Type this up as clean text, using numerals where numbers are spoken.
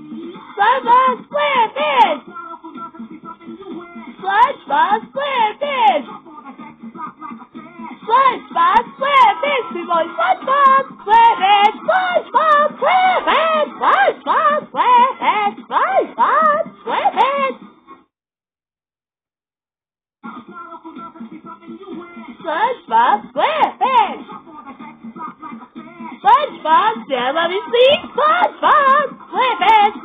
SpongeBob SquarePants! SpongeBob SquarePants! SpongeBob SquarePants! People, SpongeBob SquarePants! SpongeBob SquarePants! SpongeBob SquarePants! SpongeBob SquarePants! SpongeBob SquarePants! SpongeBob, let me see SpongeBob SquarePants!